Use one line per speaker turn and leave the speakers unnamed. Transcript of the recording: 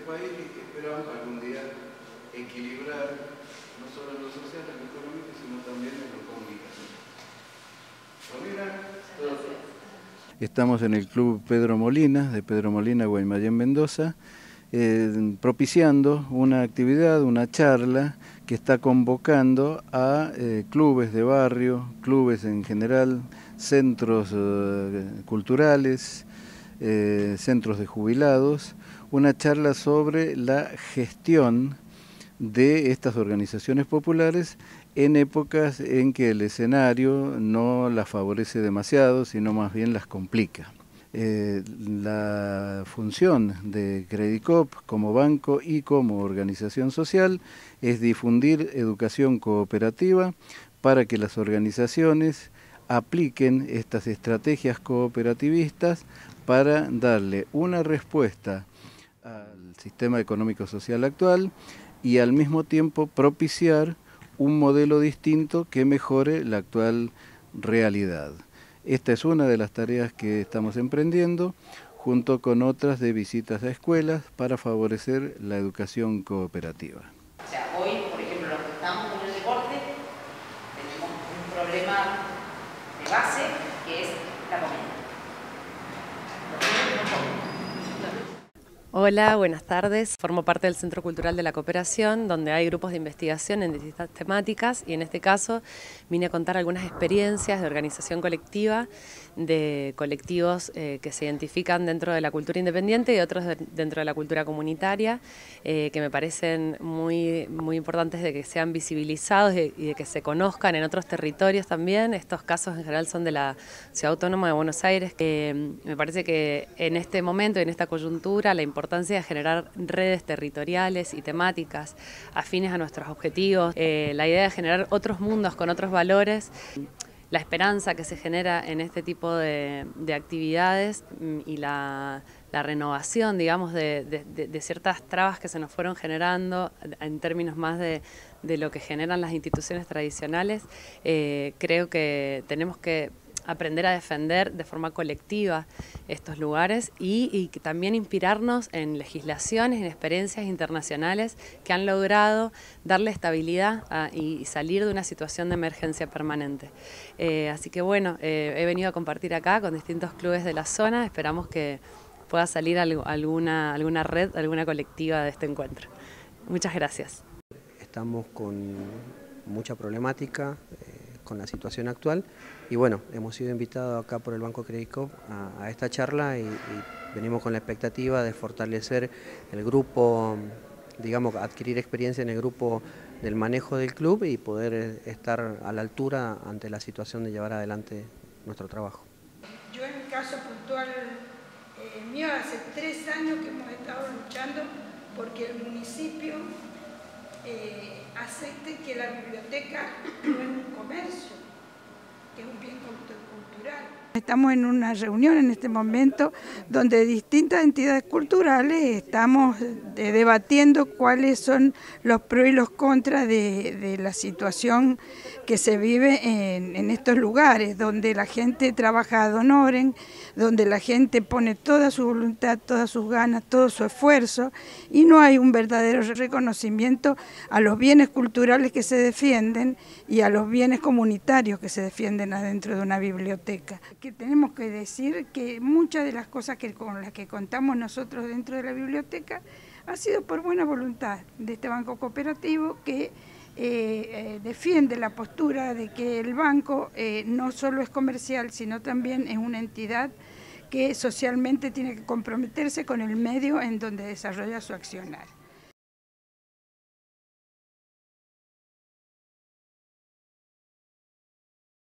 país y que esperamos algún día equilibrar no solo en lo social, en lo económico, sino también en lo comunicacional. Estamos en el Club Pedro Molina, de Pedro Molina, Guaymallén, Mendoza, propiciando una actividad, una charla que está convocando a clubes de barrio, clubes en general, centros culturales, centros de jubilados, una charla sobre la gestión de estas organizaciones populares en épocas en que el escenario no las favorece demasiado, sino más bien las complica. La función de Credicop como banco y como organización social es difundir educación cooperativa para que las organizaciones apliquen estas estrategias cooperativistas para darle una respuesta al sistema económico-social actual y al mismo tiempo propiciar un modelo distinto que mejore la actual realidad. Esta es una de las tareas que estamos emprendiendo, junto con otras de visitas a escuelas para favorecer la educación cooperativa.
O sea, hoy, por ejemplo, los que estamos con el deporte, tenemos un problema de base que es la comida.
Hola, buenas tardes. Formo parte del Centro Cultural de la Cooperación, donde hay grupos de investigación en distintas temáticas y en este caso vine a contar algunas experiencias de organización colectiva, de colectivos que se identifican dentro de la cultura independiente y otros dentro de la cultura comunitaria, que me parecen muy importantes de que sean visibilizados y de que se conozcan en otros territorios también. Estos casos en general son de la Ciudad Autónoma de Buenos Aires. Me parece que en este momento, en esta coyuntura, la importancia de generar redes territoriales y temáticas afines a nuestros objetivos, la idea de generar otros mundos con otros valores, la esperanza que se genera en este tipo de actividades y la renovación, digamos, de ciertas trabas que se nos fueron generando en términos más de lo que generan las instituciones tradicionales. Creo que tenemos que aprender a defender de forma colectiva estos lugares y también inspirarnos en legislaciones, en experiencias internacionales que han logrado darle estabilidad y salir de una situación de emergencia permanente. Así que bueno, he venido a compartir acá con distintos clubes de la zona, esperamos que pueda salir alguna red, alguna colectiva de este encuentro. Muchas gracias.
Estamos con mucha problemática con la situación actual y bueno, hemos sido invitados acá por el Banco Credicop a esta charla y venimos con la expectativa de fortalecer el grupo, digamos, adquirir experiencia en el grupo del manejo del club y poder estar a la altura ante la situación de llevar adelante nuestro trabajo.
Yo en el caso puntual mío, hace 3 años que hemos estado luchando porque el municipio acepte que la biblioteca no es un comercio, que es un bien cultural. Estamos en una reunión en este momento donde distintas entidades culturales estamos debatiendo cuáles son los pros y los contras de la situación que se vive en estos lugares, donde la gente trabaja ad honorem, donde la gente pone toda su voluntad, todas sus ganas, todo su esfuerzo y no hay un verdadero reconocimiento a los bienes culturales que se defienden y a los bienes comunitarios que se defienden adentro de una biblioteca. Que tenemos que decir que muchas de las cosas con las que contamos nosotros dentro de la biblioteca ha sido por buena voluntad de este banco cooperativo que defiende la postura de que el banco no solo es comercial, sino también es una entidad que socialmente tiene que comprometerse con el medio en donde desarrolla su accionar.